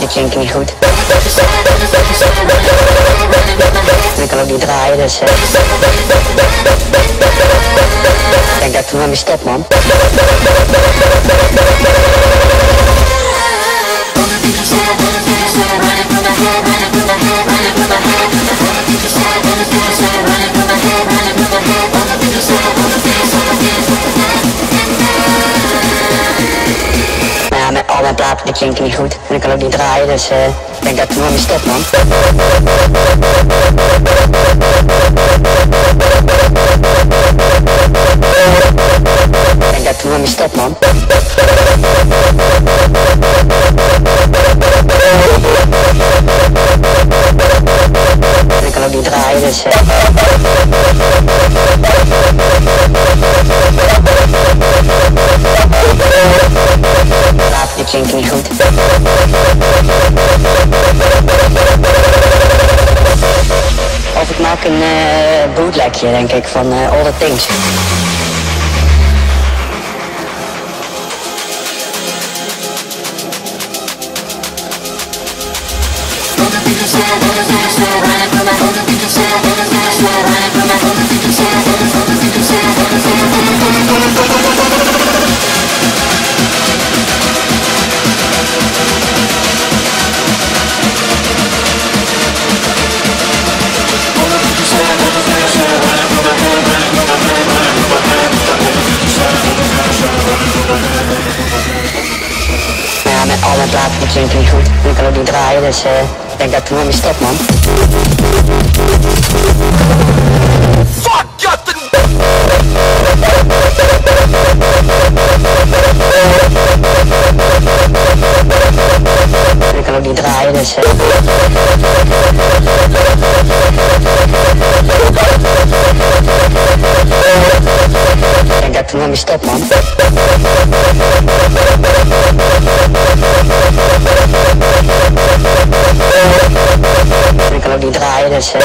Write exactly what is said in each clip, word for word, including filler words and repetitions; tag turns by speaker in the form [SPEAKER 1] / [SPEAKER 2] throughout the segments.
[SPEAKER 1] die klinkt niet goed. En ik kan ook niet draaien, dus uh, ik denk dat ik er maar mee stop, man. Ja, met al mijn platen die klinken niet goed. En ik kan ook niet draaien, dus uh, ik denk dat ik er maar mee stop, man. Ik denk dat ik er maar mee stop, man. En ik kan ook niet draaien, dus uh, die klinkt niet goed. Of ik maak een uh, bootlegje, denk ik, van uh, All The Things. Ja, met al mijn platen die klinken niet goed. En ik kan ook niet draaien, dus uh, ik denk dat ik er maar mee stop, man.
[SPEAKER 2] Fuck Justin!
[SPEAKER 1] En ik kan ook niet draaien, dus uh, ik denk dat ik er maar mee stop, man. En ik kan ook niet draaien, dus uh,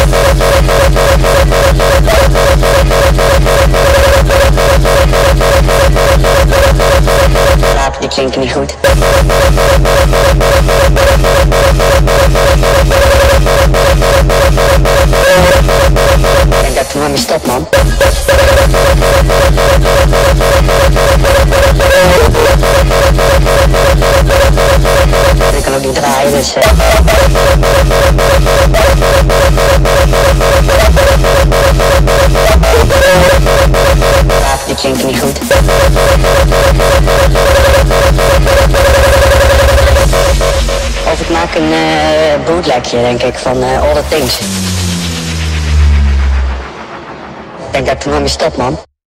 [SPEAKER 1] platen die klinken niet goed. Ik denk dat ik er maar mee stop, man. En ik kan ook niet draaien, dus uh, platen die klinken niet goed. Of ik maak een uh, bootlegje, denk ik, van uh, All The Things. Ik denk dat ik er maar mee stop, man.